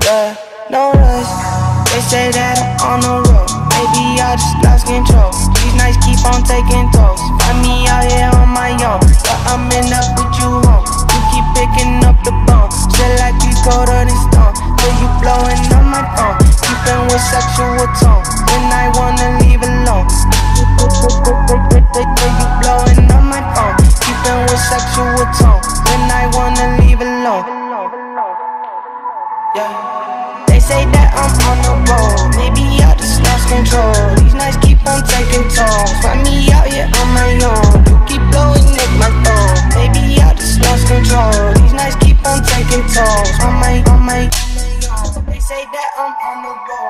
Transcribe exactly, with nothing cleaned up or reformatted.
Yeah, no rush. They say that I'm on the road. Maybe I just lost control. These nights keep on taking tolls. Find me out here on my own, but I'm in up with you home. You keep picking up the bone, still like you colder than stone. Till you blowing on my phone, keeping with sexual tone. When I wanna leave alone, till you blowing on my phone, keeping with sexual tone. When I wanna leave alone. Yeah. They say that I'm on the road, maybe I just lost control. These nights keep on taking tolls. Find me out here on my own. You keep blowing up my phone, maybe I just lost control. These nights keep on taking tolls. On my, on my. They say that I'm on the road.